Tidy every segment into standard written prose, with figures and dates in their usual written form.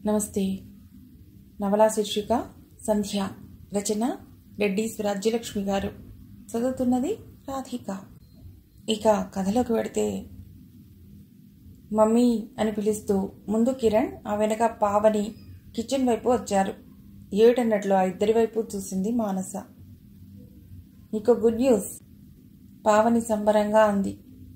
నమస్తే. నవలా శీర్షిక సంధ్య. రచన రెడ్డీస్ రాజ్యలక్ష్మి గారు. చదువుతున్నది రాధిక. ఇక కథలోకి వెడితే, మమ్మీ అని పిలుస్తూ ముందు కిరణ్, ఆ వెనక పావని కిచెన్ వైపు వచ్చారు. ఏమిటన్నట్లు ఆ ఇద్దరి వైపు చూసింది మానస. నీకు గుడ్ న్యూస్, పావని సంబరంగా అంది.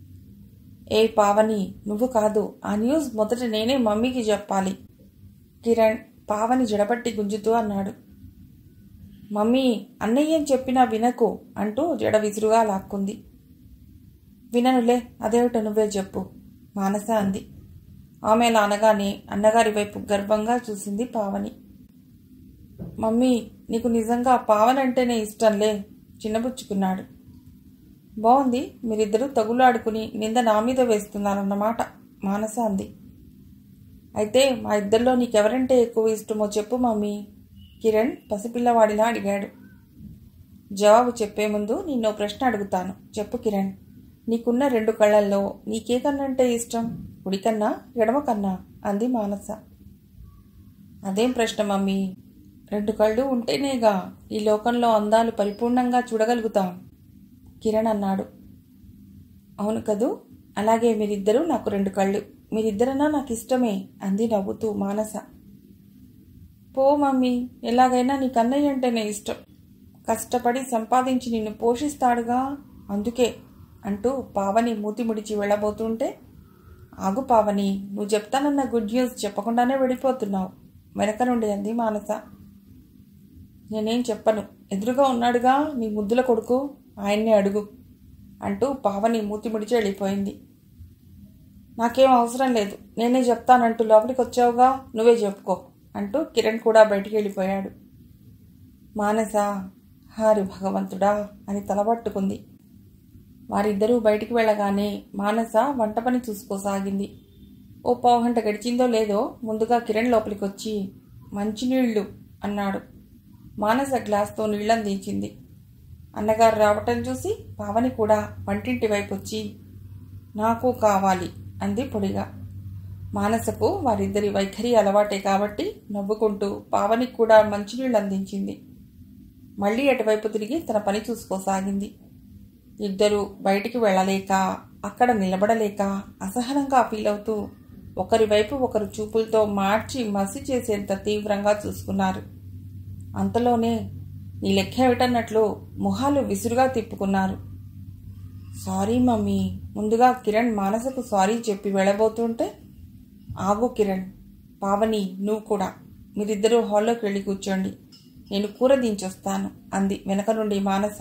ఏ పావని, నువ్వు కాదు, ఆ న్యూస్ మొదట నేనే మమ్మీకి చెప్పాలి. కిరణ్ పావని జడపట్టి గుంజుతూ అన్నాడు. మమ్మీ, అన్నయ్యేం చెప్పినా వినకు అంటూ జడ విసురుగా లాక్కుంది. విననులే, అదేమిటో నువ్వే చెప్పు, మానస అంది. ఆమె అలా అనగానే అన్నగారి వైపు గర్వంగా చూసింది పావని. మమ్మీ, నీకు నిజంగా పావని అంటేనే ఇష్టంలే, చిన్నబుచ్చుకున్నాడు. బాగుంది, మీరిద్దరూ తగులాడుకుని నింద నా మీద వేస్తున్నారన్నమాట, మానస అంది. అయితే మా ఇద్దరిలో నీకెవరంటే ఎక్కువ ఇష్టమో చెప్పు మమ్మీ, కిరణ్ పసిపిల్లవాడిలా అడిగాడు. జవాబు చెప్పే ముందు నిన్నో ప్రశ్న అడుగుతాను, చెప్పు కిరణ్. నీకున్న 2 కళ్ళల్లో నీకే కన్నంటే ఇష్టం, కుడికన్నా ఎడమకన్నా అంది మానస. అదేం ప్రశ్న మమ్మీ, 2 కళ్ళు ఉంటేనేగా ఈ లోకంలో అందాలు పరిపూర్ణంగా చూడగలుగుతాం, కిరణ్ అన్నాడు. అవును కదూ, అలాగే మీరిద్దరూ నాకు 2 కళ్ళు, మీరిద్దరన్నా నాకు ఇష్టమే అంది నవ్వుతూ మానస. పో మమ్మీ, ఎలాగైనా నీ కన్నయ్య అంటేనే ఇష్టం, కష్టపడి సంపాదించి నిన్ను పోషిస్తాడుగా, అందుకే అంటూ పావని మూతి ముడిచి వెళ్ళబోతుంటే, ఆగు పావని, నువ్వు చెప్తానన్న గుడ్ న్యూస్ చెప్పకుండానే వెళ్ళిపోతున్నావు, వెనక నుండి అంది మానస. నేనేం చెప్పను, ఎదురుగా ఉన్నాడుగా నీ ముద్దుల కొడుకు, ఆయన్నే అడుగు అంటూ పావని మూతి ముడిచి వెళ్ళిపోయింది. నాకేం అవసరం లేదు, నేనే చెప్తానంటూ లోపలికి వచ్చావుగా, నువ్వే చెప్పుకో అంటూ కిరణ్ కూడా బయటికి వెళ్ళిపోయాడు. మానస, హారి భగవంతుడా అని తలపట్టుకుంది. వారిద్దరూ బయటికి వెళ్ళగానే మానస వంట పని చూసుకోసాగింది. ఓ పావుగంట గడిచిందో లేదో ముందుగా కిరణ్ లోపలికి వచ్చి మంచినీళ్లు అన్నాడు. మానస గ్లాస్తో నీళ్లందించింది. అన్నగారు రావటం చూసి పావని కూడా వంటింటి వైపు వచ్చి నాకు కావాలి అంది పొడిగా. మానసకు వారిద్దరి వైఖరి అలవాటే కాబట్టి నవ్వుకుంటూ పావనికి కూడా మంచినీళ్ళు అందించింది. మళ్లీ అటువైపు తిరిగి తన పని చూసుకోసాగింది. ఇద్దరూ బయటికి వెళ్ళలేక, అక్కడ నిలబడలేక అసహనంగా ఫీల్ అవుతూ ఒకరి వైపు ఒకరు చూపులతో మార్చి మసి చేసేంత తీవ్రంగా చూసుకున్నారు. అంతలోనే నీ లెక్క ఏమిటన్నట్లు మొహాలు విసురుగా తిప్పుకున్నారు. సారీ మమ్మీ, ముందుగా కిరణ్ మానసకు సారీ చెప్పి వెళ్ళబోతుంటే, ఆగు కిరణ్, పావని నువ్వు కూడా, మీరిద్దరూ హాల్లోకి వెళ్ళి కూర్చోండి, నేను కూర దించొస్తాను అంది వెనక నుండి మానస.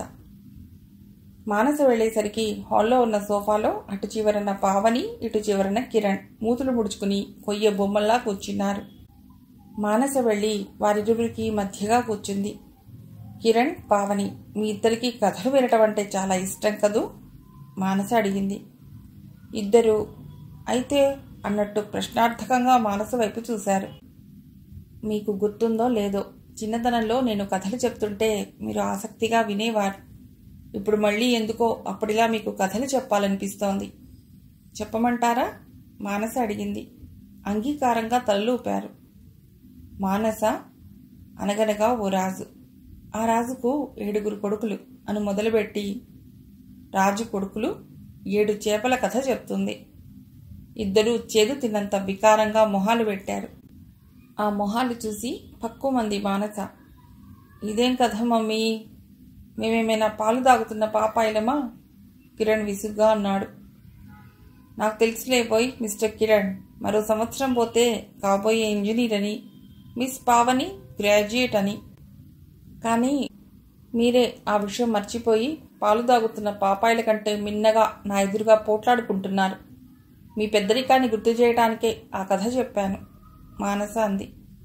మానస వెళ్లేసరికి హాల్లో ఉన్న సోఫాలో అటు చివరన పావని, ఇటు చివరన కిరణ్ మూతులు ముడుచుకుని కొయ్య బొమ్మల్లా కూర్చున్నారు. మానస వెళ్లి వారిరువురికి మధ్యగా కూర్చుంది. కిరణ్, పావని, మీ ఇద్దరికీ కథలు వినటం అంటే చాలా ఇష్టం కదూ, మానస అడిగింది. ఇద్దరు అయితే అన్నట్టు ప్రశ్నార్థకంగా మానస వైపు చూశారు. మీకు గుర్తుందో లేదో, చిన్నతనంలో నేను కథలు చెప్తుంటే మీరు ఆసక్తిగా వినేవారు. ఇప్పుడు మళ్ళీ ఎందుకో అప్పటిలా మీకు కథలు చెప్పాలనిపిస్తోంది. చెప్పమంటారా, మానస అడిగింది. అంగీకారంగా తలలూపారు. మానస, అనగనగా ఓ రాజు, ఆ రాజుకు 7 కొడుకులు అని మొదలుపెట్టి రాజు కొడుకులు 7 చేపల కథ చెప్తుంది. ఇద్దరూ చేదు తిన్నంత వికారంగా మొహాలు పెట్టారు. ఆ మొహాలు చూసి పక్కుమంది మానస. ఇదేం కథ మమ్మీ, మేమేమైనా పాలు తాగుతున్న పాపాయిలమా, కిరణ్ విసుగ్గా అన్నాడు. నాకు తెలుసులేపోయి మిస్టర్ కిరణ్, మరో సంవత్సరం పోతే కాబోయే ఇంజనీర్ అని, మిస్ పావని గ్రాడ్యుయేట్ అని. కానీ మీరే ఆ విషయం మర్చిపోయి పాలు తాగుతున్న పాపాయిల కంటే మిన్నగా నా ఎదురుగా పోట్లాడుకుంటున్నారు. మీ పెద్దరికాన్ని గుర్తు చేయటానికే ఆ కథ చెప్పాను, మానస అంది.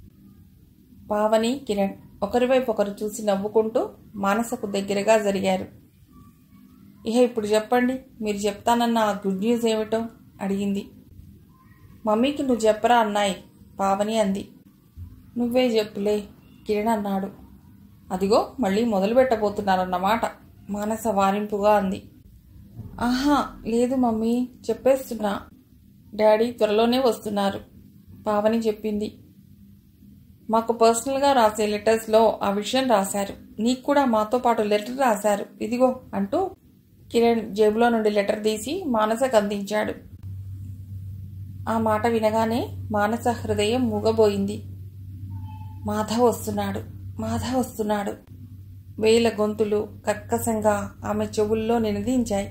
పావని, కిరణ్ ఒకరివైపు ఒకరు చూసి నవ్వుకుంటూ మానసకు దగ్గరగా జరిగారు. ఇహ ఇప్పుడు చెప్పండి, మీరు చెప్తానన్న ఆ గుడ్ న్యూస్ ఏమిటో అడిగింది. మమ్మీకి నువ్వు చెప్పరా అన్నాయి, పావని అంది. నువ్వే చెప్పులే, కిరణ్ అన్నాడు. అదిగో మళ్ళీ మొదలు పెట్టబోతున్నారన్నమాట, మానస వారింపుగా అంది. ఆహా లేదు మమ్మీ, చెప్పేస్తున్నా, డాడీ త్వరలోనే వస్తున్నారు, పావని చెప్పింది. మాకు పర్సనల్గా రాసే లెటర్స్లో ఆ విషయం రాశారు. నీకు కూడా మాతో పాటు లెటర్ రాశారు, ఇదిగో అంటూ కిరణ్ జేబులో నుండి లెటర్ తీసి మానసకు అందించాడు. ఆ మాట వినగానే మానస హృదయం మూగబోయింది. మాధవ్ వస్తున్నాడు, మాధవ్ వస్తున్నాడు. వేల గొంతులు కర్కశంగా ఆమె చెవుల్లో నినదించాయి.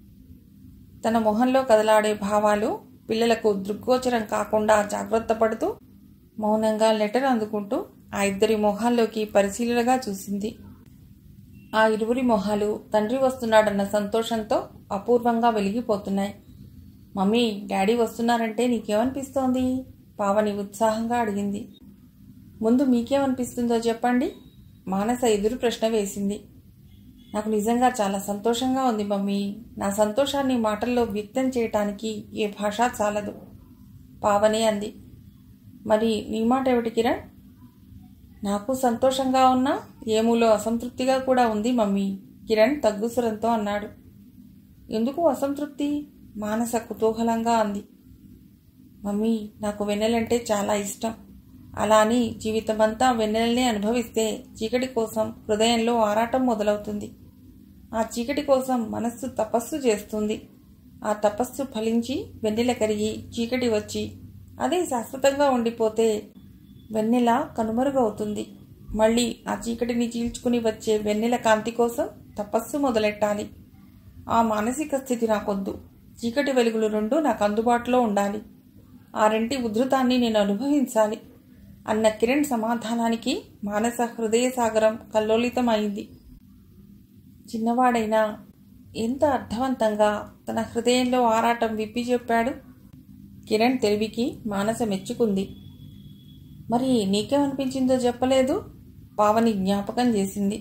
తన మొహంలో కదలాడే భావాలు పిల్లలకు దృగ్గోచరం కాకుండా జాగ్రత్త పడుతూ మౌనంగా లెటర్ అందుకుంటూ ఆ ఇద్దరి మొహాల్లోకి పరిశీలనగా చూసింది. ఆ ఇరువురి మొహాలు తండ్రి వస్తున్నాడన్న సంతోషంతో అపూర్వంగా వెలిగిపోతున్నాయి. మమ్మీ, డాడీ వస్తున్నారంటే నీకేమనిపిస్తోంది? పావని ఉత్సాహంగా అడిగింది. ముందు మీకేమనిపిస్తుందో చెప్పండి, మానస ఎదురు ప్రశ్న వేసింది. నాకు నిజంగా చాలా సంతోషంగా ఉంది మమ్మీ. నా సంతోషాన్ని మాటల్లో వ్యక్తం చేయటానికి ఏ భాష చాలదు, పావని అంది. మరి నీ మాట ఏమిటి కిరణ్? నాకు సంతోషంగా ఉన్నా ఏమూలో అసంతృప్తిగా కూడా ఉంది మమ్మీ, కిరణ్ తగ్గుస్వరంతో అన్నాడు. ఎందుకు అసంతృప్తి? మానస కుతూహలంగా అంది. మమ్మీ, నాకు వెన్నెలంటే చాలా ఇష్టం. అలా అని జీవితమంతా వెన్నెలనే అనుభవిస్తే చీకటి కోసం హృదయంలో ఆరాటం మొదలవుతుంది. ఆ చీకటి కోసం మనస్సు తపస్సు చేస్తుంది. ఆ తపస్సు ఫలించి వెన్నెల కరిగి చీకటి వచ్చి అదే శాశ్వతంగా ఉండిపోతే వెన్నెల కనుమరుగవుతుంది. మళ్ళీ ఆ చీకటిని చీల్చుకుని వచ్చే వెన్నెల కాంతి కోసం తపస్సు మొదలెట్టాలి. ఆ మానసిక స్థితి నాకొద్దు. చీకటి వెలుగులు రెండు నాకు అందుబాటులో ఉండాలి. ఆ రెంటి ఉధృతాన్ని నేను అనుభవించాలి అన్న కిరణ్ సమాధానానికి మానస హృదయ సాగరం కల్లోలితమైంది. చిన్నవాడైనా ఎంత అర్థవంతంగా తన హృదయంలో ఆరాటం విప్పి చెప్పాడు. కిరణ్ తెలివికి మానస మెచ్చుకుంది. మరి నీకేమనిపించిందో చెప్పలేదు, పావని జ్ఞాపకం చేసింది.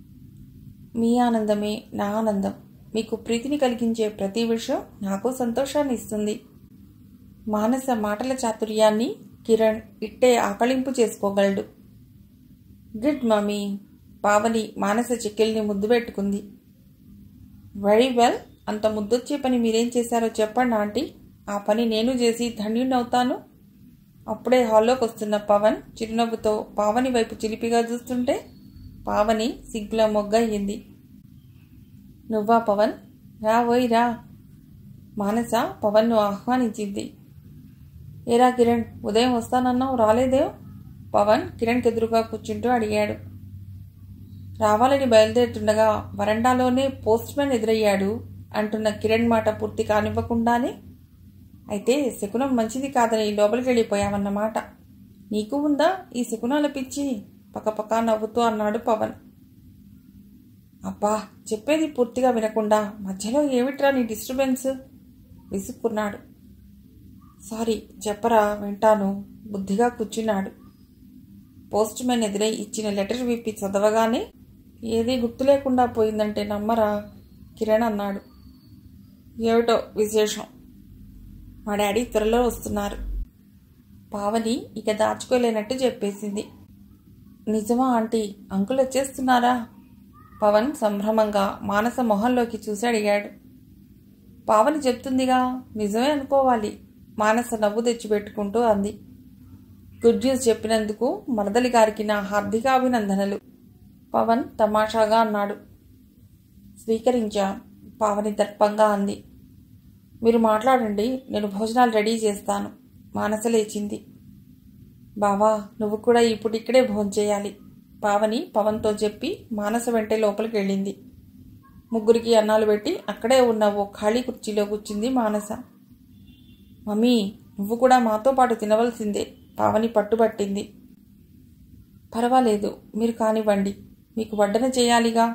మీ ఆనందమే నా ఆనందం. మీకు ప్రీతిని కలిగించే ప్రతి విషయం నాకు సంతోషాన్ని ఇస్తుంది. మానస మాటల చాతుర్యాన్ని కిరణ్ ఇట్టే ఆకళింపు చేసుకోగలడు. Good mummy. పావని మానస చెక్కిల్ని ముద్దు పెట్టుకుంది. Very well. అంత ముద్దొచ్చే పని మీరేం చేశారో చెప్పండి ఆంటీ. ఆ పని నేను చేసి ధన్యుణ్ణవుతాను. అప్పుడే హాల్లోకి వస్తున్న పవన్ చిరునవ్వుతో పావని వైపు చిలిపిగా చూస్తుంటే పావని సిగ్గుల మొగ్గయ్యింది. నువ్వా పవన్? రా ఓయ్ రా. మానస పవన్ను ఆహ్వానించింది. ఏరా కిరణ్, ఉదయం వస్తానన్నావు, రాలేదేవ్? పవన్ కిరణ్కి ఎదురుగా కూర్చుంటూ అడిగాడు. రావాలని బయలుదేరుతుండగా వరండాలోనే పోస్ట్మెన్ ఎదురయ్యాడు అంటున్న కిరణ్ మాట పూర్తి కానివ్వకుండానే, అయితే శకునం మంచిది కాదని లోపలికి వెళ్ళిపోయావన్నమాట. నీకు ఉందా ఈ శకునాల పిచ్చి? పక్కపక్క నవ్వుతూ అన్నాడు పవన్. అబ్బా, చెప్పేది పూర్తిగా వినకుండా మధ్యలో ఏమిట్రా నీ డిస్టర్బెన్స్? విసుక్కున్నాడు. సారీ, చెప్పరా, వింటాను. బుద్ధిగా కూర్చున్నాడు. పోస్ట్మెన్ ఎదురై ఇచ్చిన లెటర్ విప్పి చదవగానే ఏదీ గుర్తు లేకుండా పోయిందంటే నమ్మరా? కిరణ్ అన్నాడు. ఏమిటో విశేషం? మా డాడీ త్వరలో వస్తున్నారు. పావని ఇక దాచుకోలేనట్టు చెప్పేసింది. నిజమా ఆంటీ? అంకుల్ వచ్చేస్తున్నారా? పవన్ సంభ్రమంగా మానస మొహంలోకి చూసి అడిగాడు. పావని చెప్తుందిగా, నిజమే అనుకోవాలి. మానస నవ్వు తెచ్చిపెట్టుకుంటూ అంది. గుడ్ న్యూస్ చెప్పినందుకు మరదలి గారికి నా హార్దికాభినందనలు, పవన్ తమాషాగా అన్నాడు. స్వీకరించా, పావని దర్పంగా అంది. మీరు మాట్లాడండి, నేను భోజనాలు రెడీ చేస్తాను. మానస లేచింది. బావా, నువ్వు కూడా ఇప్పుడిక్కడే భోంచేయాలి, పావని పవన్తో చెప్పి మానస వెంటే లోపలికి వెళ్ళింది. ముగ్గురికి అన్నాలు పెట్టి అక్కడే ఉన్న ఓ ఖాళీ కుర్చీలో కూర్చుంది మానస. మమ్మీ, నువ్వు కూడా మాతో పాటు తినవలసిందే, పావని పట్టుబట్టింది. పర్వాలేదు, మీరు కానివ్వండి, మీకు వడ్డన చేయాలిగా.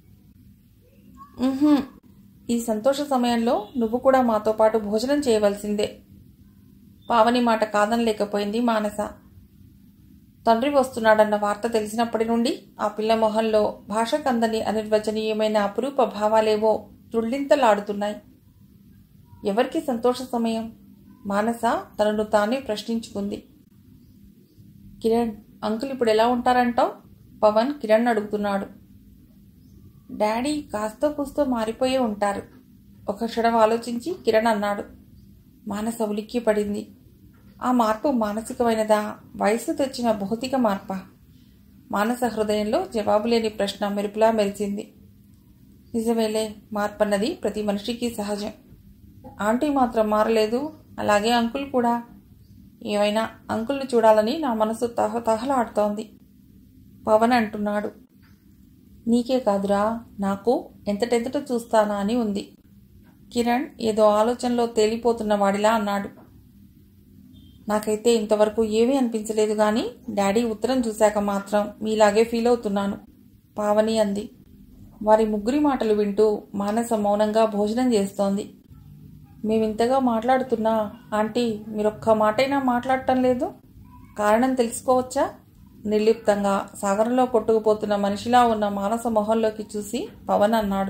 ఈ సంతోష సమయంలో నువ్వు కూడా మాతో పాటు భోజనం చేయవలసిందే. పావని మాట కాదనలేకపోయింది మానస. తండ్రి వస్తున్నాడన్న వార్త తెలిసినప్పటి నుండి ఆ పిల్ల మొహంలో భాషకందని అనిర్వచనీయమైన అపురూప భావాలేవో తుళ్ళింతలాడుతున్నాయి. ఎవరికి సంతోష సమయం? మానస తనను తానే ప్రశ్నించుకుంది. కిరణ్, అంకుల్ ఇప్పుడు ఎలా ఉంటారంటావు? పవన్ కిరణ్ అడుగుతున్నాడు. డాడీ కాస్తో కూస్తో మారిపోయే ఉంటారు, ఒక క్షణం ఆలోచించి కిరణ్ అన్నాడు. మానస ఉలిక్కి పడింది. ఆ మార్పు మానసికమైనదా, వయస్సు తెచ్చిన భౌతిక మార్పా? మానస హృదయంలో జవాబులేని ప్రశ్న మెరుపులా మెరిచింది. నిజమేలే, మార్పన్నది ప్రతి మనిషికి సహజం. ఆంటీ మాత్రం మారలేదు, అలాగే అంకుల్ కూడా. ఏమైనా అంకుల్ని చూడాలని నా మనసు తహతహలాడుతోంది, పవన్ అంటున్నాడు. నీకే కాదురా, నాకు ఎంతటెంతట చూస్తానా అని ఉంది. కిరణ్ ఏదో ఆలోచనలో తేలిపోతున్న వాడిలా అన్నాడు. నాకైతే ఇంతవరకు ఏమీ అనిపించలేదు, కానీ డాడీ ఉత్తరం చూశాక మాత్రం మీలాగే ఫీల్ అవుతున్నాను, పావని అంది. వారి ముగ్గురి మాటలు వింటూ మానస మౌనంగా భోజనం చేస్తోంది. మేమింతగా మాట్లాడుతున్నా ఆంటీ మీరొక్క మాటైనా మాట్లాడటం లేదు, కారణం తెలుసుకోవచ్చా? నిర్లిప్తంగా సాగరంలో కొట్టుకుపోతున్న మనిషిలా ఉన్న మానస మొహంలోకి చూసి పవన్ అన్నాడు.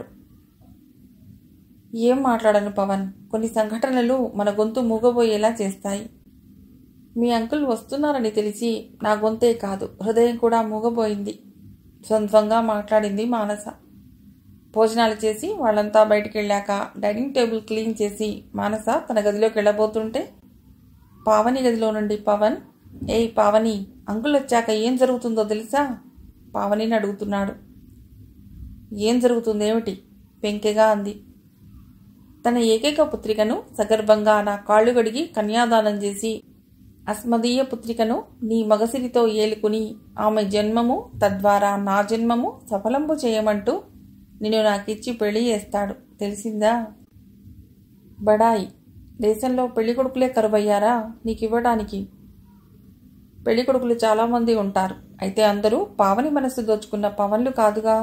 ఏం మాట్లాడను పవన్, కొన్ని సంఘటనలు మన గొంతు మూగబోయేలా చేస్తాయి. మీ అంకుల్ వస్తున్నారని తెలిసి నా గొంతే కాదు, హృదయం కూడా మూగబోయింది, సొంతంగా మాట్లాడింది మానస. భోజనాలు చేసి వాళ్ళంతా బయటికి వెళ్ళాక డైనింగ్ టేబుల్ క్లీన్ చేసి మానస తన గదిలోకి వెళ్ళబోతుంటే పావని గదిలో నుండి పవన్, ఏయ్ పావని, అంకుల్ వచ్చాక ఏం జరుగుతుందో తెలుసా? పావనిని అడుగుతున్నాడు. ఏం జరుగుతుందేమిటి? పెంకెగా అంది. తన ఏకైక పుత్రికను సగర్భంగా నా కాళ్ళు గడిగి కన్యాదానం చేసి అస్మదీయ పుత్రికను నీ మగసిరితో ఏలుకుని ఆమె జన్మము తద్వారా నా జన్మము సఫలంబు చేయమంటూ నిన్ను నాకిచ్చి పెళ్లి చేస్తాడు, తెలిసిందా? బడాయి, దేశంలో పెళ్లి కొడుకులే కరువయ్యారా నీకివ్వడానికి? పెళ్లి కొడుకులు చాలామంది ఉంటారు, అయితే అందరూ పావని మనసు దోచుకున్న పవన్లు కాదుగా.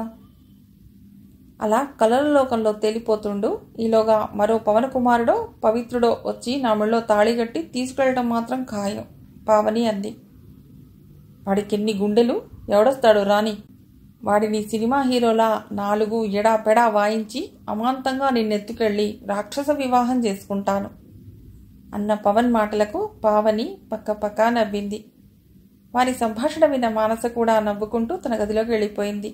అలా కలల లోకంలో తేలిపోతుండు, ఈలోగా మరో పవన కుమారుడో పవిత్రుడో వచ్చి నా మెళ్ళో తాళిగట్టి తీసుకెళ్లడం మాత్రం ఖాయం, పావని అంది. వాడికెన్ని గుండెలు, ఎవడొస్తాడు రాని? వాడిని సినిమా హీరోలా 4 ఎడాపెడా వాయించి అమాంతంగా నిన్నెత్తుకెళ్ళి రాక్షస వివాహం చేసుకుంటాను అన్న పవన్ మాటలకు పావని పక్క నవ్వింది. వారి సంభాషణ విన్న మానస కూడా నవ్వుకుంటూ తన గదిలోకి వెళ్ళిపోయింది.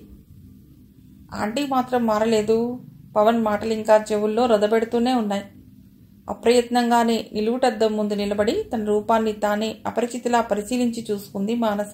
ఆంటీ మాత్రం మారలేదు. పవన్ మాటలు ఇంకా చెవుల్లో రొదబెడుతూనే ఉన్నాయి. అప్రయత్నంగానే నిలువుటద్దం ముందు నిలబడి తన రూపాన్ని తానే అపరిచితిలా పరిశీలించి చూసుకుంది మానస.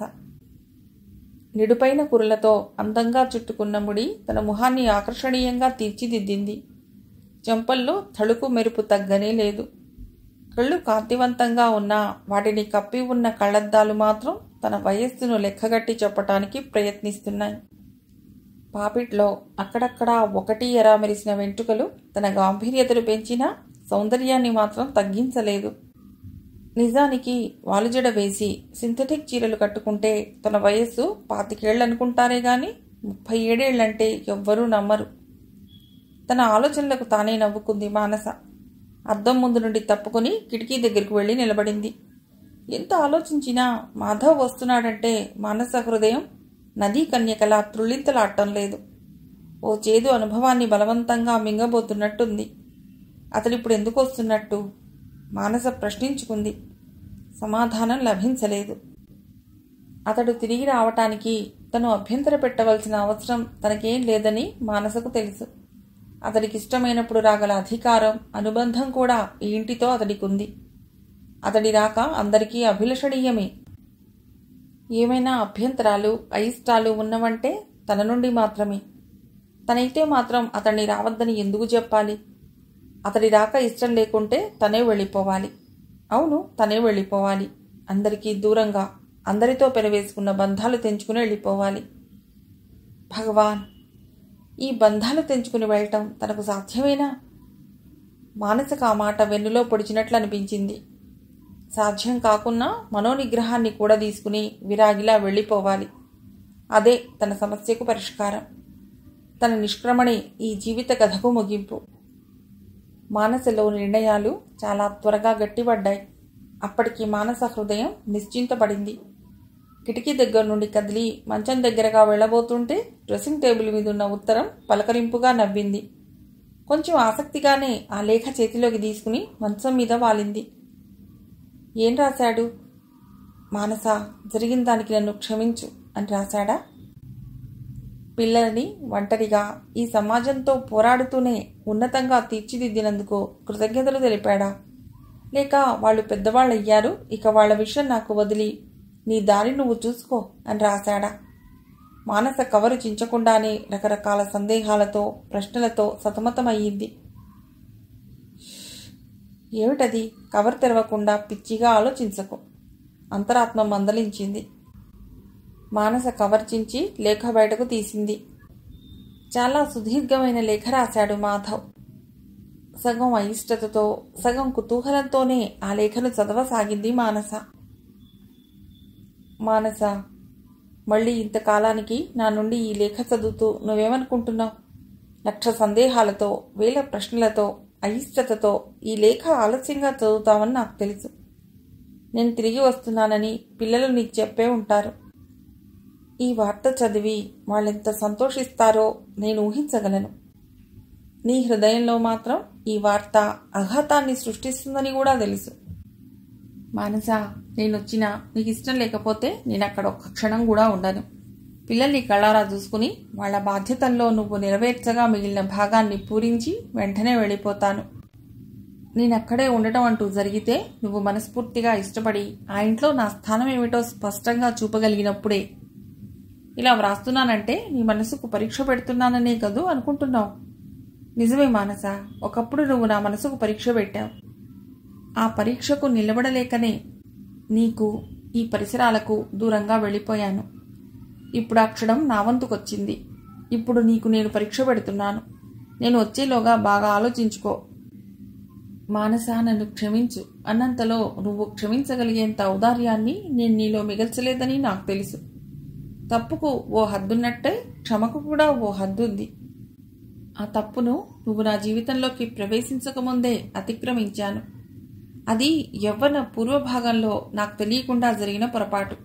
నిడుపైన కురులతో అందంగా చుట్టుకున్న ముడి తన ముఖాన్ని ఆకర్షణీయంగా తీర్చిదిద్దింది. చెంపల్లో తళుకు మెరుపు తగ్గనే లేదు. కళ్ళు కాంతివంతంగా ఉన్నా వాటిని కప్పి ఉన్న కళ్లద్దాలు మాత్రం తన వయస్సును లెక్కగట్టి చెప్పటానికి ప్రయత్నిస్తున్నాయి. పాపిట్లో అక్కడక్కడా 1 మెరిసిన వెంట్రుకలు తన గాంభీర్యతను పెంచినా సౌందర్యాన్ని మాత్రం తగ్గించలేదు. నిజానికి వాలుజడ వేసి సింథటిక్ చీరలు కట్టుకుంటే తన వయస్సు 25 అనుకుంటారే గాని 37 ఎవ్వరూ నమ్మరు. తన ఆలోచనలకు తానే నవ్వుకుంది మానస. అద్దం ముందు నుండి తప్పుకుని కిటికీ దగ్గరకు వెళ్ళి నిలబడింది. ఎంత ఆలోచించినా మాధవ్ వస్తున్నాడంటే మానస హృదయం నదీ కన్యకలా త్రుళ్ళింతలాడటం లేదు. ఓ చేదు అనుభవాన్ని బలవంతంగా మింగబోతున్నట్టుంది. అతడిప్పుడు ఎందుకు వస్తున్నట్టు మానస ప్రశ్నించుకుంది. సమాధానం లభించలేదు. అతడు తిరిగి రావటానికి తను అభ్యంతర పెట్టవలసిన అవసరం తనకేం లేదని మానసకు తెలుసు. అతడికిష్టమైనప్పుడు రాగల అధికారం, అనుబంధం కూడా ఈ ఇంటితో అతడికుంది. అతడి రాక అందరికీ అభిలషణీయమే. ఏమైనా అభ్యంతరాలు, అయిష్టాలు ఉన్నవంటే తన నుండి మాత్రమే. తనైతే మాత్రం అతన్ని రావద్దని ఎందుకు చెప్పాలి? అతడి రాక ఇష్టం లేకుంటే తనే వెళ్ళిపోవాలి. అవును, తనే వెళ్ళిపోవాలి. అందరికీ దూరంగా, అందరితో పెనవేసుకున్న బంధాలు తెంచుకుని వెళ్ళిపోవాలి. భగవాన్, ఈ బంధాలు తెంచుకుని వెళ్ళటం తనకు సాధ్యమేనా? మానసకు ఆ మాట వెన్నులో పొడిచినట్లు అనిపించింది. సాధ్యం కాకున్నా మనోనిగ్రహాన్ని కూడా తీసుకుని విరాగిలా వెళ్ళిపోవాలి. అదే తన సమస్యకు పరిష్కారం. తన నిష్క్రమణే ఈ జీవిత కథకు ముగింపు. మానసలో నిర్ణయాలు చాలా త్వరగా గట్టిపడ్డాయి. అప్పటికి మానస హృదయం నిశ్చింతపడింది. కిటికీ దగ్గర నుండి కదిలి మంచం దగ్గరగా వెళ్ళబోతుంటే డ్రెస్సింగ్ టేబుల్ మీద ఉన్న ఉత్తరం పలకరింపుగా నవ్వింది. కొంచెం ఆసక్తిగానే ఆ లేఖ చేతిలోకి తీసుకుని మంచం మీద వాలింది. ఏం రాశాడు? మానస, జరిగిన దానికి నన్ను క్షమించు అని రాశాడా? పిల్లలని ఒంటరిగా ఈ సమాజంతో పోరాడుతూనే ఉన్నతంగా తీర్చిదిద్దినందుకు కృతజ్ఞతలు తెలిపాడా? లేక వాళ్ళు పెద్దవాళ్ళయ్యారు, ఇక వాళ్ల విషయం నాకు వదిలి నీ దారి నువ్వు చూసుకో అని రాశాడా? మానస కవరు చించకుండానే రకరకాల సందేహాలతో ప్రశ్నలతో సతమతమయ్యింది. ఏమిటది? కవర్ తెరవకుండా పిచ్చిగా ఆలోచించకు, అంతరాత్మ మందలించింది. మానస కవర్ చించి లేఖ బయటకు తీసింది. చాలా సుదీర్ఘమైన లేఖ రాశాడు మాధవ్. సగం అయిష్టతతో సగం కుతూహలంతోనే ఆ లేఖను చదవసాగింది మానస. మానస, మళ్ళీ ఇంతకాలానికి నా నుండి ఈ లేఖ చదువుతూ నువ్వేమనుకుంటున్నావు? 1,00,000 సందేహాలతో 1000 ప్రశ్నలతో అయిష్టతతో ఈ లేఖ ఆలస్యంగా చదువుతావని నాకు తెలుసు. నేను తిరిగి వస్తున్నానని పిల్లలు నీకు చెప్పే ఉంటారు. ఈ వార్త చదివి వాళ్ళెంత సంతోషిస్తారో నేను ఊహించగలను. నీ హృదయంలో మాత్రం ఈ వార్త ఆఘాతాన్ని సృష్టిస్తుందని కూడా తెలుసు. మానస, నేనొచ్చినా నీకు ఇష్టం లేకపోతే నేను అక్కడ ఒక్క క్షణం కూడా ఉండను. పిల్లల్ని కళ్ళారా చూసుకుని వాళ్ల బాధ్యతల్లో నువ్వు నెరవేర్చగా మిగిలిన భాగాన్ని పూరించి వెంటనే వెళ్ళిపోతాను. నేనక్కడే ఉండటం అంటూ జరిగితే నువ్వు మనస్ఫూర్తిగా ఇష్టపడి ఆ ఇంట్లో నా స్థానం ఏమిటో స్పష్టంగా చూపగలిగినప్పుడే. ఇలా వ్రాస్తున్నానంటే నీ మనసుకు పరీక్ష పెడుతున్నాననే కదూ అనుకుంటున్నావు. నిజమే మానస, ఒకప్పుడు నువ్వు నా మనసుకు పరీక్ష పెట్టావు. ఆ పరీక్షకు నిలబడలేకనే నీకు, ఈ పరిసరాలకు దూరంగా వెళ్ళిపోయాను. ఇప్పుడు ఆ క్షణం నా వంతుకొచ్చింది. ఇప్పుడు నీకు నేను పరీక్ష పెడుతున్నాను. నేను వచ్చేలోగా బాగా ఆలోచించుకో. మానస, నన్ను క్షమించు అన్నంతలో నువ్వు క్షమించగలిగేంత ఔదార్యాన్ని నేను నీలో మిగల్చలేదని నాకు తెలుసు. తప్పుకు ఓ హద్దున్నట్టే క్షమకు కూడా ఓ హద్దుంది. ఆ తప్పును నువ్వు నా జీవితంలోకి ప్రవేశించకముందే అతిక్రమించాను. అది యవ్వన పూర్వభాగంలో నాకు తెలియకుండా జరిగిన పొరపాటు.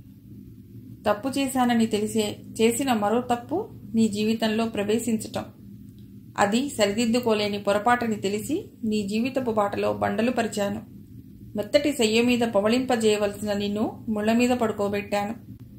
తప్పు చేశానని తెలిసే చేసిన మరో తప్పు నీ జీవితంలో ప్రవేశించటం. అది సరిదిద్దుకోలేని పొరపాటని తెలిసి నీ జీవితపు బాటలో బండలు పరిచాను. మెత్తటి శయ్య మీద పవళింపజేయవలసిన నిన్ను ముళ్ల మీద పడుకోబెట్టాను.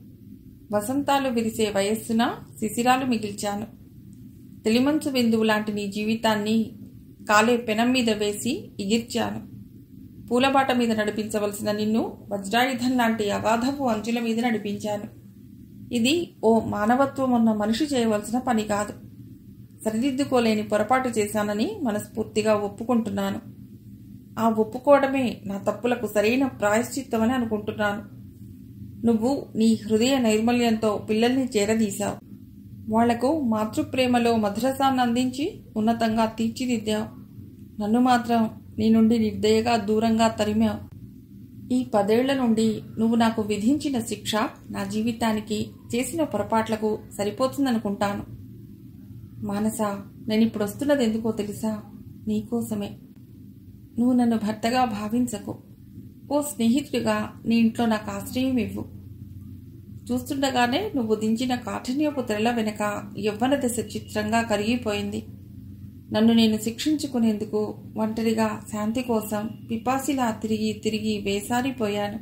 వసంతాలు విరిసే వయస్సున శిశిరాలు మిగిల్చాను. తెలిమంచు బిందువు లాంటి నీ జీవితాన్ని కాలే పెనం మీద వేసి ఇగిర్చాను. పూలబాట మీద నడిపించవలసిన నిన్ను వజ్రాయుధం లాంటి అగాధపు అంచుల మీద నడిపించాను. ఇది ఓ మానవత్వం ఉన్న మనిషి చేయవలసిన పని కాదు. సరిదిద్దుకోలేని పొరపాటు చేశానని మనస్ఫూర్తిగా ఒప్పుకుంటున్నాను. ఆ ఒప్పుకోవడమే నా తప్పులకు సరైన ప్రాయశ్చిత్తమని అనుకుంటున్నాను. నువ్వు నీ హృదయ నైర్మల్యంతో పిల్లల్ని చేరదీశావు. వాళ్లకు మాతృప్రేమలో మధురసాన్ని అందించి ఉన్నతంగా తీర్చిదిద్దావు. నన్ను మాత్రం నీ నుండి నిర్దయగా దూరంగా తరిమావు. ఈ 10 ఏళ్ల నుండి నువ్వు నాకు విధించిన శిక్ష నా జీవితానికి, చేసిన పొరపాట్లకు సరిపోతుందనుకుంటాను. మానస, నేనిప్పుడు వస్తున్నది ఎందుకో తెలుసా? నీకోసమే. నువ్వు నన్ను భర్తగా భావించకు. ఓ స్నేహితుడిగా నీ ఇంట్లో నాకు ఆశ్రయం ఇవ్వు. చూస్తుండగానే నువ్వు దించిన కాఠిన్యపు తెరల వెనక యవ్వన దశ చిత్రంగా కరిగిపోయింది. నన్ను నేను శిక్షించుకునేందుకు ఒంటరిగా శాంతి కోసం పిపాసిలా తిరిగి తిరిగి వేసారిపోయాను.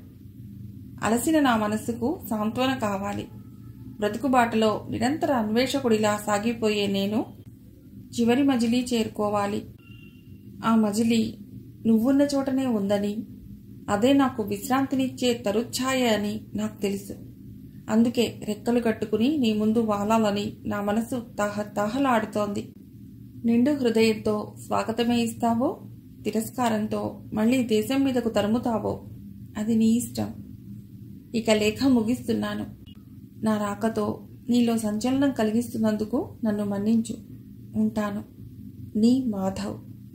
అలసిన నా మనస్సుకు సాంత్వన కావాలి. బ్రతుకుబాటలో నిరంతర అన్వేషకుడిలా సాగిపోయే నేను చివరి మజిలీ చేరుకోవాలి. ఆ మజిలీ నువ్వున్న చోటనే ఉందని, అదే నాకు విశ్రాంతినిచ్చే తరుఛాయ అని నాకు తెలుసు. అందుకే రెక్కలు కట్టుకుని నీ ముందు వాలాలని నా మనసు తాహలాడుతోంది. నిండు హృదయంతో స్వాగతమే ఇస్తావో, తిరస్కారంతో మళ్ళీ దేశం మీదకు తరుముతావో అది నీ ఇష్టం. ఇక లేఖ ముగిస్తున్నాను. నా రాకతో నీలో సంచలనం కలిగిస్తున్నందుకు నన్ను మన్నించు. ఉంటాను. నీ మాధవ్.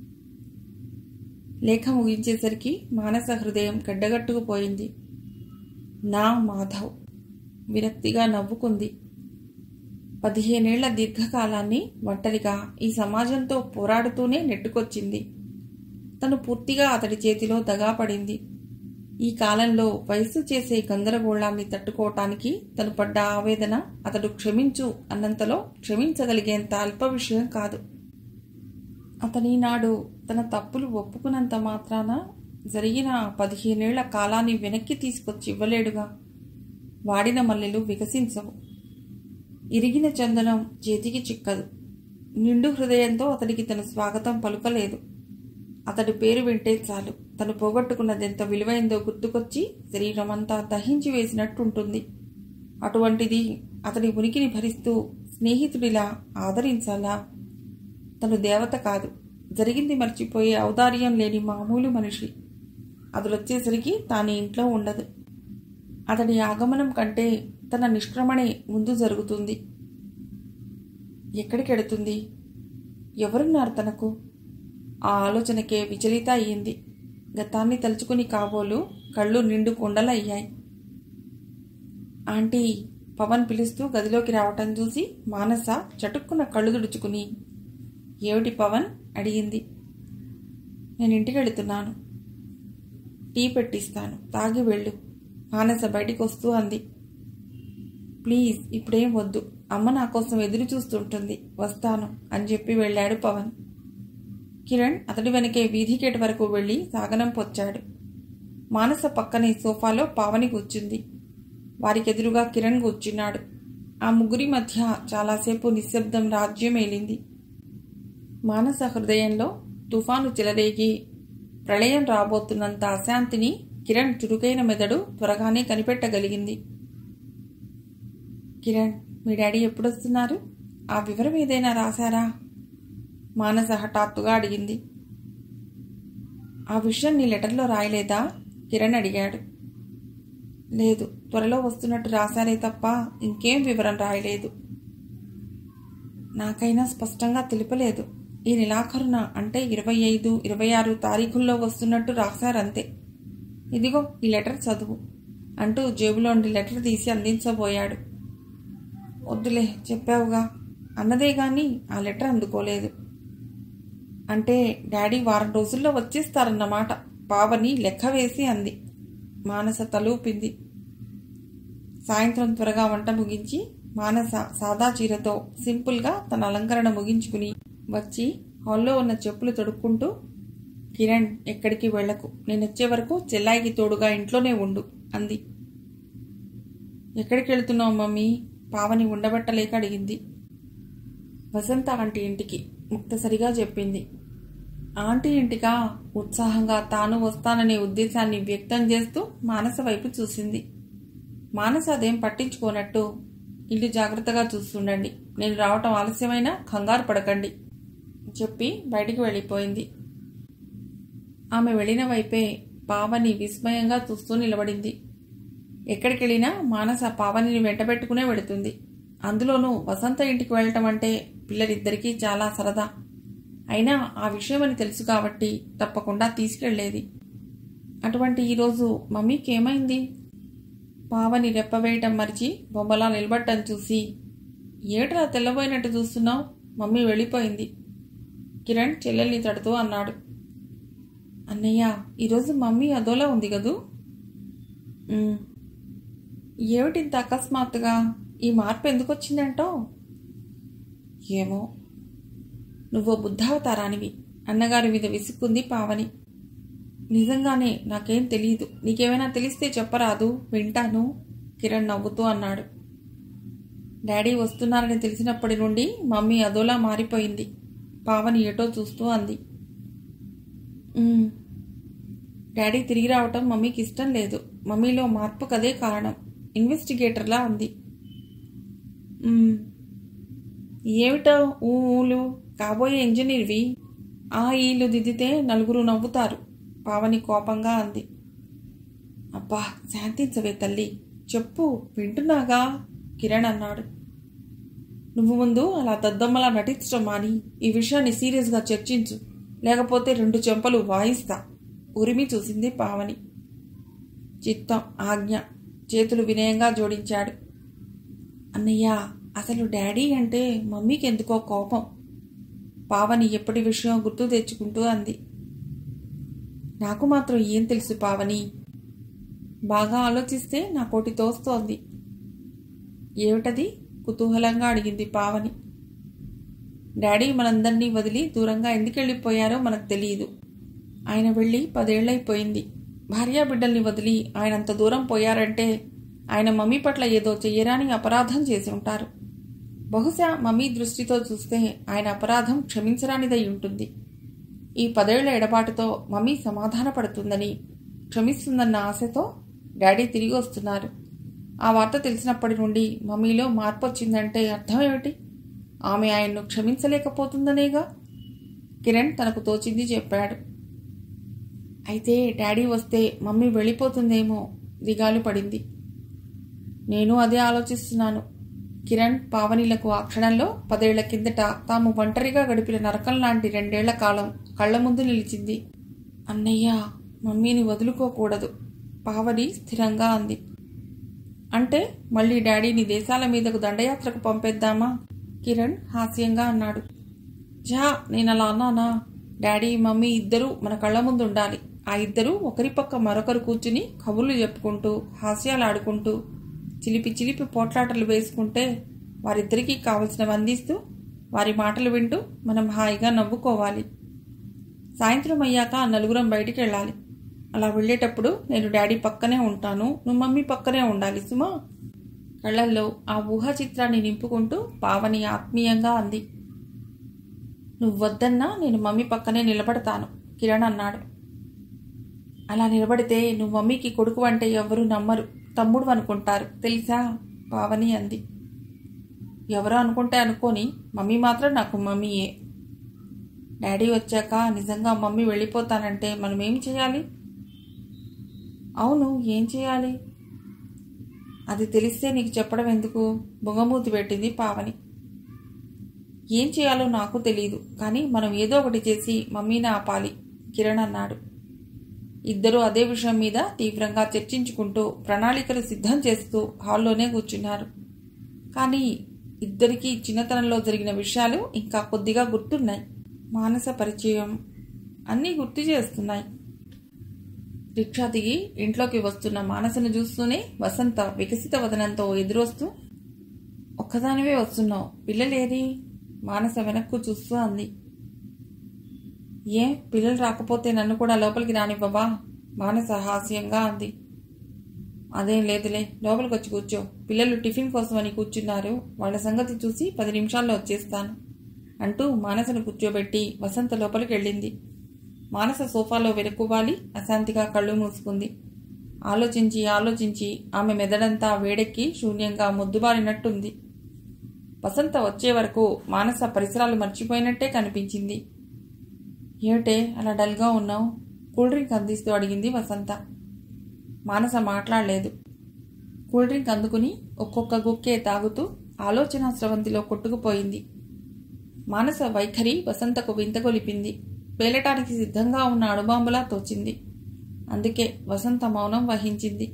లేఖ ముగించేసరికి మానస హృదయం గడ్డగట్టుకుపోయింది. నా మాధవ్. విరక్తిగా నవ్వుకుంది. 15 ఏళ్ల దీర్ఘకాలాన్ని ఒంటరిగా ఈ సమాజంతో పోరాడుతూనే నెట్టుకొచ్చింది. తను పూర్తిగా అతడి చేతిలో దగాపడింది. ఈ కాలంలో వయస్సు చేసే గందరగోళాన్ని తట్టుకోవటానికి తను పడ్డ ఆవేదన అతడు క్షమించు అన్నంతలో క్షమించగలిగేంత అల్ప విషయం కాదు. అతని నాడు తన తప్పులు ఒప్పుకున్నంత మాత్రాన జరిగిన 15 ఏళ్ల కాలాన్ని వెనక్కి తీసుకొచ్చి ఇవ్వలేడుగా. వాడిన మల్లెలు వికసించవు. ఇరిగిన చందనం చేతికి చిక్కదు. నిండు హృదయంతో అతడికి తన స్వాగతం పలుకలేదు. అతడి పేరు వింటే చాలు తను పోగొట్టుకున్నదెంత విలువైందో గుర్తుకొచ్చి శరీరం అంతా దహించి వేసినట్టుంటుంది. అటువంటిది అతడి ఉనికిని భరిస్తూ స్నేహితుడిలా ఆదరించాలా? తను దేవత కాదు, జరిగింది మర్చిపోయే ఔదార్యం లేని మామూలు మనిషి. అతడొచ్చేసరికి తాను ఇంట్లో ఉండదు. అతడి ఆగమనం కంటే తన నిష్క్రమణే ముందు జరుగుతుంది. ఎక్కడికెడుతుంది? ఎవరున్నారు తనకు? ఆ ఆలోచనకే విచలిత అయ్యింది. గతాన్ని తలుచుకుని కాబోలు కళ్ళు నిండు కొండలయ్యాయి. ఆంటీ, పవన్ పిలుస్తూ గదిలోకి రావటం చూసి మానస చటుక్కున కళ్ళు తుడుచుకుని, ఏమిటి పవన్ అడిగింది. నేను ఇంటికి వెళుతున్నాను. టీ పెట్టిస్తాను, తాగి వెళ్ళు. మానస బయటికి వస్తూ అంది. ప్లీజ్ ఇప్పుడేం వద్దు, అమ్మ నా కోసం ఎదురు చూస్తుంటుంది, వస్తాను అని చెప్పి వెళ్ళాడు పవన్. కిరణ్ అతడి వెనకే వీధికేట వరకు వెళ్లి సాగనంపొచ్చాడు. మానస పక్కనే సోఫాలో పావని కూర్చుంది. వారికెదురుగా కిరణ్ కూర్చున్నాడు. ఆ ముగ్గురి మధ్య చాలాసేపు నిశ్శబ్దం రాజ్యమేలింది. మానస హృదయంలో తుఫాను చెలరేగి ప్రళయం రాబోతున్నంత అశాంతిని కిరణ్ చురుకైన మెదడు త్వరగానే కనిపెట్టగలిగింది. కిరణ్, మీ డాడీ ఎప్పుడొస్తున్నారు? ఆ వివరం ఏదైనా రాశారా? మానస హఠాత్తుగా అడిగింది. ఆ విషయం నీ లెటర్లో రాయలేదా? కిరణ్ అడిగాడు. లేదు, త్వరలో వస్తున్నట్టు రాశారే తప్ప ఇంకేం వివరం రాయలేదు. నాకైనా స్పష్టంగా తెలుపలేదు. ఈ నెలాఖరున అంటే 25, 26 తారీఖుల్లో వస్తున్నట్టు రాశారంతే. ఇదిగో ఈ లెటర్ చదువు అంటూ జేబులోండి లెటర్ తీసి అందించబోయాడు. వద్దులే, చెప్పావుగా అన్నదే గాని ఆ లెటర్ అందుకోలేదు. అంటే డాడీ వారం రోజుల్లో వచ్చేస్తారన్నమాట, పావని లెక్క వేసి అంది. మానస తలూపింది. సాయంత్రం త్వరగా వంట ముగించి మానస సాదా చీరతో సింపుల్గా తన అలంకరణ ముగించుకుని వచ్చి హాల్లో ఉన్న చెప్పులు తొడుక్కుంటూ, కిరణ్ ఎక్కడికి వెళ్లకు, నేనొచ్చే వరకు చెల్లాయికి తోడుగా ఇంట్లోనే ఉండు అంది. ఎక్కడికి వెళుతున్నావు మమ్మీ? పావని ఉండబట్టలేక అడిగింది. వసంత ఆంటీ ఇంటికి, ముక్తసరిగా చెప్పింది. ఆంటీ ఇంటికా? ఉత్సాహంగా తాను వస్తాననే ఉద్దేశాన్ని వ్యక్తం చేస్తూ మానస వైపు చూసింది. మానస అదేం పట్టించుకోనట్టు, ఇల్లు జాగ్రత్తగా చూస్తుండండి, నేను రావటం ఆలస్యమైనా కంగారు పడకండి చెప్పి బయటికి వెళ్ళిపోయింది. ఆమె వెళ్ళిన వైపే పావని విస్మయంగా చూస్తూ నిలబడింది. ఎక్కడికెళ్ళినా మానస పావనిని వెంటబెట్టుకునే వెళుతుంది. అందులోనూ వసంత ఇంటికి వెళ్ళటం అంటే పిల్లలిద్దరికీ చాలా సరదా. అయినా ఆ విషయమని తెలుసు కాబట్టి తప్పకుండా తీసుకెళ్లేది. అటువంటి ఈరోజు మమ్మీకి ఏమైంది? పావని రెప్పవేయటం మరిచి బొమ్మలా నిలబట్టం చూసి, ఏట్రా తెల్లబోయినట్టు చూస్తున్నావు? మమ్మీ వెళ్ళిపోయింది కిరణ్ చెల్లెల్ని తడుతూ అన్నాడు. అన్నయ్య, ఈరోజు మమ్మీ అదోలా ఉంది కదూ? ఏమిటింత అకస్మాత్తుగా ఈ మార్పు ఎందుకు వచ్చిందంటో? ఏమో, నువ్వో బుద్ధావతారానివి అన్నగారి మీద విసుక్కుంది పావని. నిజంగానే నాకేం తెలియదు, నీకేమైనా తెలిస్తే చెప్పరాదు, వింటాను కిరణ్ నవ్వుతూ అన్నాడు. డాడీ వస్తున్నారని తెలిసినప్పటి నుండి మమ్మీ అదోలా మారిపోయింది, పావని ఏటో చూస్తూ అంది. డాడీ తిరిగి రావటం మమ్మీకి ఇష్టం లేదు. మమ్మీలో మార్పు కదే కారణం. ఇన్వెస్టిగేటర్లా ఉంది. ఏమిటో ఊలు, కాబోయే ఇంజనీర్వి. ఆ ఈలు దిద్దితే నలుగురు నవ్వుతారు పావని కోపంగా అంది. అబ్బా, శాంతించవే తల్లి, చెప్పు, వింటున్నాగా కిరణ్ అన్నాడు. నువ్వు ముందు అలా దద్దమ్మలా నటించడం మాని ఈ విషయాన్ని సీరియస్గా చర్చించు, లేకపోతే 2 చెంపలు వాయిస్తా ఉరిమి చూసింది పావని. చిత్తం, ఆజ్ఞ, చేతులు వినయంగా జోడించాడు. అన్నయ్య, అసలు డాడీ అంటే మమ్మీకి ఎందుకో కోపం. పావని ఎప్పటి విషయం గుర్తు తెచ్చుకుంటూ అంది. నాకు మాత్రం ఏం తెలుసు పావని, బాగా ఆలోచిస్తే నాకోటి తోస్తోంది. ఏమిటది? కుతూహలంగా అడిగింది పావని. డాడీ మనందరినీ వదిలి దూరంగా ఎందుకెళ్ళిపోయారో మనకు తెలియదు. ఆయన వెళ్ళి 10 ఏళ్లైపోయింది. భార్యాబిడ్డల్ని వదిలి ఆయన అంత దూరం పోయారంటే ఆయన మమ్మీ పట్ల ఏదో చెయ్యరాని అపరాధం చేసి ఉంటారు. బహుశా మమ్మీ దృష్టితో చూస్తే ఆయన అపరాధం క్షమించరానిదై ఉంటుంది. ఈ 10 ఏళ్ల ఎడబాటుతో మమ్మీ సమాధానపడుతుందని, క్షమిస్తుందన్న ఆశతో డాడీ తిరిగి వస్తున్నారు. ఆ వార్త తెలిసినప్పటి నుండి మమ్మీలో మార్పు వచ్చిందంటే అర్థం ఏమిటి? ఆమె ఆయన్ను క్షమించలేకపోతుందనేగా. కిరణ్ తనకు తోచింది చెప్పాడు. అయితే డాడీ వస్తే మమ్మీ వెళ్ళిపోతుందేమో దిగాలు పడింది. నేను అదే ఆలోచిస్తున్నాను. కిరణ్, పావనిలకు ఆ క్షణంలో 10 ఏళ్ల కిందట తాము ఒంటరిగా గడిపిన నరకం లాంటి 2 ఏళ్ల కాలం కళ్ల ముందు నిలిచింది. అన్నయ్య, మమ్మీని వదులుకోకూడదు, పావని స్థిరంగా అంది. అంటే మళ్ళీ డాడీని దేశాల మీదకు దండయాత్రకు పంపేద్దామా? కిరణ్ హాస్యంగా అన్నాడు. జా, నేనలా అన్నానా? డాడీ, మమ్మీ ఇద్దరూ మన కళ్ల ముందు ఉండాలి. ఆ ఇద్దరూ ఒకరి పక్క మరొకరు కూర్చుని కబుర్లు చెప్పుకుంటూ, హాస్యాలాడుకుంటూ, చిలిపి చిలిపి పోట్లాటలు వేసుకుంటే, వారిద్దరికీ కావలసినవి అందిస్తూ, వారి మాటలు వింటూ మనం హాయిగా నవ్వుకోవాలి. సాయంత్రం అయ్యాక నలుగురం బయటికి వెళ్ళాలి. అలా వెళ్ళేటప్పుడు నేను డాడీ పక్కనే ఉంటాను, నువ్వు మమ్మీ పక్కనే ఉండాలి సుమా. కళ్ళల్లో ఆ ఊహా చిత్రాన్ని నింపుకుంటూ పావని ఆత్మీయంగా అంది. నువ్వు వద్దన్నా నేను మమ్మీ పక్కనే నిలబడతాను, కిరణ్ అన్నాడు. అలా నిలబడితే నువ్వు మమ్మీకి కొడుకు అంటే ఎవ్వరూ నమ్మరు, తమ్ముడు అనుకుంటారు తెలుసా, పావని అంది. ఎవరో అనుకుంటే అనుకోని, మమ్మీ మాత్రం నాకు మమ్మీయే. డాడీ వచ్చాక నిజంగా మమ్మీ వెళ్ళిపోతానంటే మనం ఏం చేయాలి? అవును, ఏం చేయాలి? అది తెలిస్తే నీకు చెప్పడం ఎందుకు? బొంగమూతి పెట్టింది పావని. ఏం చేయాలో నాకు తెలియదు, కానీ మనం ఏదో ఒకటి చేసి మమ్మీని ఆపాలి, కిరణ్ అన్నాడు. ఇద్దరూ అదే విషయం మీద తీవ్రంగా చర్చించుకుంటూ ప్రణాళికలు సిద్ధం చేస్తూ హాల్లోనే కూర్చున్నారు. కానీ ఇద్దరికీ చిన్నతనంలో జరిగిన విషయాలు ఇంకా కొద్దిగా గుర్తున్నాయి. మానస పరిచయం అన్నీ గుర్తు చేస్తున్నాయి. రిక్షా దిగి ఇంట్లోకి వస్తున్న మానసను చూస్తూనే వసంత వికసిత వదనంతో ఎదురొస్తూ, ఒక్కదానివే వస్తున్నావు, పిల్లలేది? మానస వెనక్కు చూస్తూ అంది. ఏ, పిల్లలు రాకపోతే నన్ను కూడా లోపలికి రానివ్వవా? మానస హాస్యంగా అంది. అదేం లేదులే, లోపలికి వచ్చి కూర్చో. పిల్లలు టిఫిన్ కోసమని కూర్చున్నారు, వాళ్ళ సంగతి చూసి 10 నిమిషాల్లో వచ్చేస్తాను అంటూ మానసను కూర్చోబెట్టి వసంత లోపలికి వెళ్ళింది. మానస సోఫాలో వెనుక్కువాలి అశాంతిగా కళ్ళు మూసుకుంది. ఆలోచించి ఆలోచించి ఆమె మెదడంతా వేడెక్కి శూన్యంగా మొద్దుబారినట్టుంది. వసంత వచ్చే వరకు మానస పరిసరాలు మర్చిపోయినట్టే కనిపించింది. ఏమిటే అలా డల్గా ఉన్నావు? కూల్ డ్రింక్ అందిస్తూ అడిగింది వసంత. మానస మాట్లాడలేదు. కూల్ డ్రింక్ అందుకుని ఒక్కొక్క గుక్కే తాగుతూ ఆలోచనా స్రవంతిలో కొట్టుకుపోయింది. మానస వైఖరి వసంతకు వింతగొలిపింది. పేలటానికి సిద్ధంగా ఉన్న అణుబాంబులా తోచింది. అందుకే వసంత మౌనం వహించింది.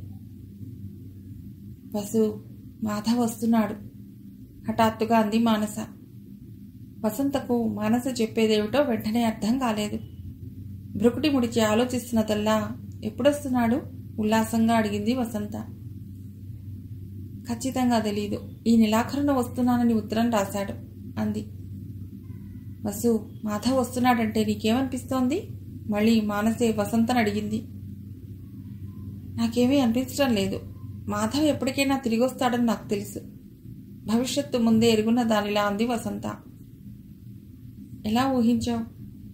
వసు, మాధవ్ వస్తున్నాడు, హఠాత్తుగా అంది మానస. వసంతకు మానస చెప్పేదేమిటో వెంటనే అర్థం కాలేదు. బ్రుకుటి ముడిచి ఆలోచిస్తున్నదల్లా, ఎప్పుడొస్తున్నాడు? ఉల్లాసంగా అడిగింది వసంత. ఖచ్చితంగా తెలీదు, ఈ నెలాఖరున వస్తున్నానని ఉత్తరం రాశాడు అంది. వసు, మాధవ్ వస్తున్నాడంటే నీకేమనిపిస్తోంది? మళ్ళీ మానసే వసంతను అడిగింది. నాకేమీ అనిపించడం లేదు. మాధవ్ ఎప్పటికైనా తిరిగి వస్తాడని నాకు తెలుసు. భవిష్యత్తు ముందే ఎరుగున్న దానిలా అంది వసంత. ఎలా ఊహించావు?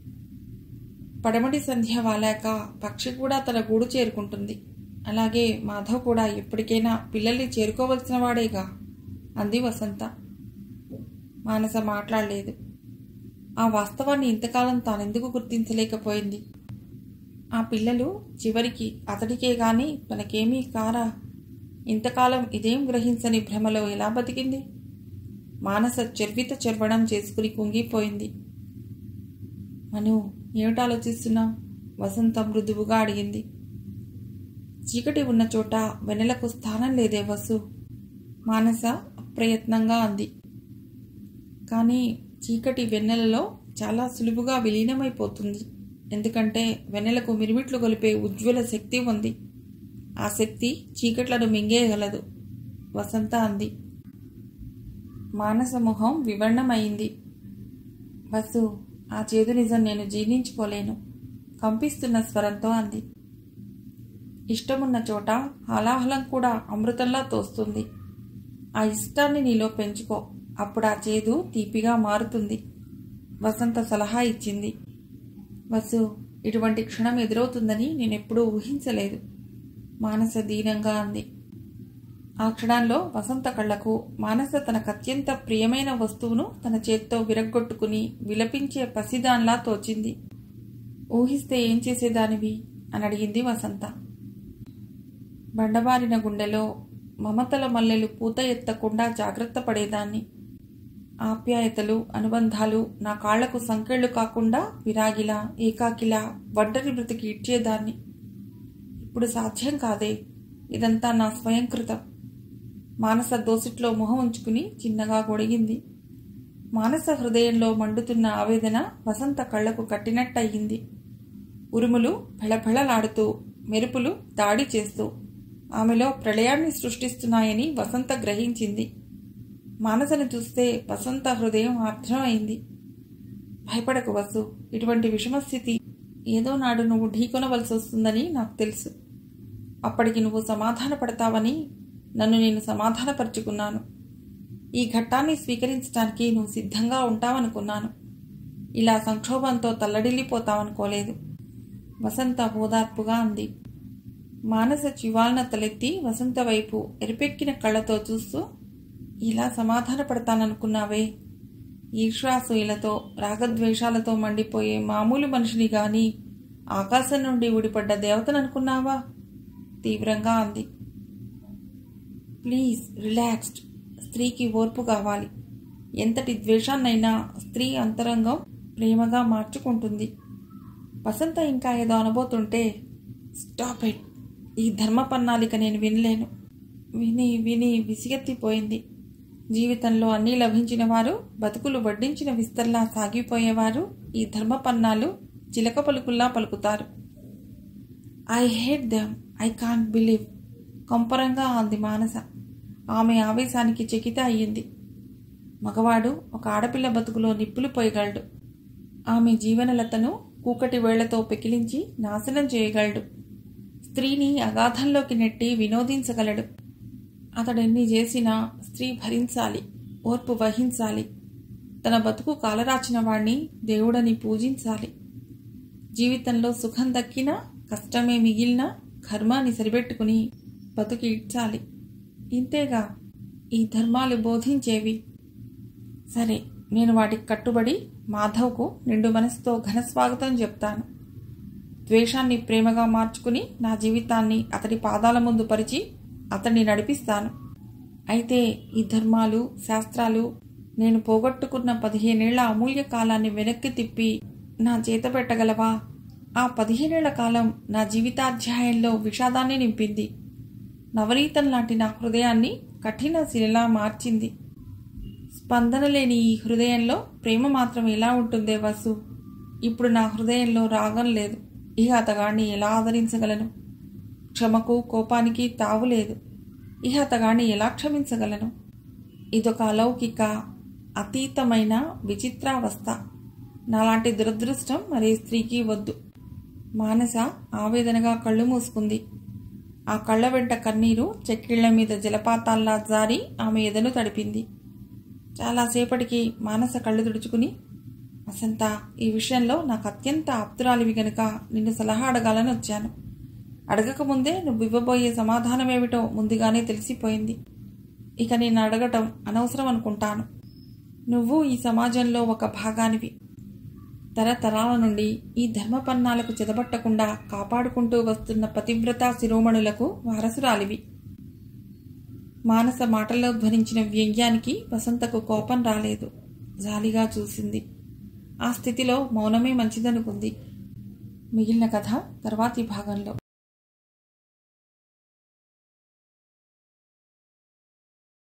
పడమటి సంధ్య వాలాక పక్షి కూడా తన గూడు చేరుకుంటుంది. అలాగే మాధవ్ కూడా ఎప్పటికైనా పిల్లల్ని చేరుకోవలసిన వాడేగా అంది వసంత. మానస మాట్లాడలేదు. ఆ వాస్తవాన్ని ఇంతకాలం తానెందుకు గుర్తించలేకపోయింది? ఆ పిల్లలు చివరికి అతడికే గాని తనకేమీ కారా? ఇంతకాలం ఇదేం గ్రహించని భ్రమలో ఎలా బతికింది? మానస చెర్విత చెర్వడం చేసుకుని కుంగిపోయింది. మను, ఏమిటి ఆలోచిస్తున్నావు? వసంత మృదువుగా అడిగింది. చీకటి ఉన్న చోట వెన్నెలకు స్థానం లేదే వసు, మానస అప్రయత్నంగా అంది. కానీ చీకటి వెన్నెలలో చాలా సులువుగా విలీనమైపోతుంది. ఎందుకంటే వెన్నెలకు మిరుమిట్లు గొలిపే ఉజ్వల శక్తి ఉంది. ఆ శక్తి చీకట్లను మింగేయగలదు, వసంత అంది. మానస ముఖం వివర్ణమైంది. వసు, ఆ చేదు నిజం నేను జీర్ణించుకోలేను, కంపిస్తున్న స్వరంతో అంది. ఇష్టమున్న చోట హాలాహలం కూడా అమృతంలా తోస్తుంది. ఆ ఇష్టాన్ని నీలో పెంచుకో, అప్పుడు ఆ చేదు తీపిగా మారుతుంది, వసంత సలహా ఇచ్చింది. వసు, ఇటువంటి క్షణం ఎదురవుతుందని నేనెప్పుడూ ఊహించలేదు. మానస దీనంగా అంది. ఆ క్షణంలో వసంత కళ్లకు మానస తనకత్యంత ప్రియమైన వస్తువును తన చేత్తో విరగ్గొట్టుకుని విలపించే పసిదాన్లా తోచింది. ఊహిస్తే ఏం చేసేదానివి అని అడిగింది వసంత. బండబారిన గుండెలో మమతల మల్లెలు పూత ఎత్తకుండా జాగ్రత్త పడేదాన్ని. ఆప్యాయతలు, అనుబంధాలు నా కాళ్లకు సంకెళ్ళు కాకుండా విరాగిలా, ఏకాకిలా, ఒంటరి బ్రతికి ఇడ్చేదాన్ని. ఇప్పుడు సాధ్యం కాదే. ఇదంతా నా స్వయంకృతం. మానస దోసిట్లో మొహం ఉంచుకుని చిన్నగా గొడిగింది. మానస హృదయంలో మండుతున్న ఆవేదన వసంత కళ్లకు కట్టినట్టయింది. ఉరుములు ఫెళఫెళలాడుతూ, మెరుపులు దాడి చేస్తూ ఆమెలో ప్రళయాన్ని సృష్టిస్తున్నాయని వసంత గ్రహించింది. మానసను చూస్తే వసంత హృదయం ఆర్ద్రమైంది. భయపడకు వసు, ఇటువంటి విషమస్థితి ఏదో నాడు నువ్వు ఢీకొనవలసి వస్తుందని నాకు తెలుసు. అప్పటికి నువ్వు సమాధాన పడతావని నన్ను నేను సమాధానపరుచుకున్నాను. ఈ ఘట్టాన్ని స్వీకరించడానికి నువ్వు సిద్ధంగా ఉంటావనుకున్నాను. ఇలా సంక్షోభంతో తల్లడిల్లిపోతావనుకోలేదు. వసంత ఓదార్పుగా అంది. మానస చివాలన తలెత్తి వసంత వైపు ఎరిపెక్కిన కళ్ళతో చూస్తూ, ఇలా సమాధాన పడతాననుకున్నావే? ఈర్ష్యాసూయలతో, రాగద్వేషాలతో మండిపోయే మామూలు మనిషిని గాని ఆకాశం నుండి ఊడిపడ్డ దేవతననుకున్నావా? తీవ్రంగా అంది. Please relaxed. స్త్రీకి ఓర్పు కావాలి. ఎంతటి ద్వేషాన్నైనా స్త్రీ అంతరంగం ప్రేమగా మార్చుకుంటుంది. వసంత ఇంకా ఏదో అనబోతుంటే, స్టాప్ ఇట్. ఈ ధర్మపన్నాలిక నేను వినలేను. విని విని విసిగెత్తిపోయింది. జీవితంలో అన్నీ లభించిన వారు, బతుకులు వడ్డించిన విస్తర్లా సాగిపోయేవారు ఈ ధర్మపన్నాలు చిలక పలుకుల్లా పలుకుతారు. I hate them. I can't believe. కంపరంగా అంది మానస. ఆమె ఆవేశానికి చకిత అయ్యింది. మగవాడు ఒక ఆడపిల్ల బతుకులో నిప్పులు పోయగలడు. ఆమె జీవనలతను కూకటి వేళ్లతో పెకిలించి నాశనం చేయగలడు. స్త్రీని అగాధంలోకి నెట్టి వినోదించగలడు. అతడెన్ని చేసినా స్త్రీ భరించాలి, ఓర్పు వహించాలి. తన బతుకు కాలరాచిన వాణ్ణి దేవుడని పూజించాలి. జీవితంలో సుఖం దక్కినా, కష్టమే మిగిలినా కర్మాన్ని సరిపెట్టుకుని బతుకి ఇడ్చాలి. ఇంతేగా ఈ ధర్మాలు బోధించేవి. సరే, నేను వాటికి కట్టుబడి మాధవ్కు నిండు మనసుతో ఘనస్వాగతం చెప్తాను. ద్వేషాన్ని ప్రేమగా మార్చుకుని నా జీవితాన్ని అతడి పాదాల ముందు పరిచి అతన్ని నడిపిస్తాను. అయితే ఈ ధర్మాలు, శాస్త్రాలు నేను పోగొట్టుకున్న 15 ఏళ్ల అమూల్య కాలాన్ని వెనక్కి తిప్పి నా చేత పెట్టగలవా? ఆ 15 ఏళ్ల కాలం నా జీవితాధ్యాయంలో విషాదాన్ని నింపింది. నవనీతం లాంటి నా హృదయాన్ని కఠిన శిలలా మార్చింది. స్పందన లేని ఈ హృదయంలో ప్రేమ మాత్రం ఎలా ఉంటుందే వసు? ఇప్పుడు నా హృదయంలో రాగం లేదు. ఇహ అతగాణ్ణి ఎలా ఆదరించగలను? క్షమకు, కోపానికి తావు లేదు. ఇహ అతగాణ్ణి ఎలా క్షమించగలను? ఇదొక అలౌకిక, అతీతమైన విచిత్రావస్థ. నాలాంటి దురదృష్టం మరే స్త్రీకి వద్దు. మానస ఆవేదనగా కళ్ళు మూసుకుంది. ఆ కళ్ళ వెంట కన్నీరు చెక్కిళ్ల మీద జలపాతాల్లా జారి ఆమె ఎదను తడిపింది. చాలాసేపటికి మానస కళ్ళు తుడుచుకుని, వసంత, ఈ విషయంలో నాకు అత్యంత ఆప్తురాలివి గనుక నిన్ను సలహా అడగాలని వచ్చాను. అడగకముందే నువ్వు ఇవ్వబోయే సమాధానమేమిటో ముందుగానే తెలిసిపోయింది. ఇక నేను అడగటం అనవసరం అనుకుంటాను. నువ్వు ఈ సమాజంలో ఒక భాగానివి. తరతరాల నుండి ఈ ధర్మపన్నాలకు చెదబట్టకుండా కాపాడుకుంటూ వస్తున్న పతివ్రతా శిరోమణులకు వారసురాలివి. మానస మాటల్లో ధ్వనించిన వ్యంగ్యానికి వసంతకు కోపం రాలేదు. జాలిగా చూసింది. ఆ స్థితిలో మౌనమే మంచిదనుకుంది. మిగిలిన కథ తర్వాతి భాగంలో.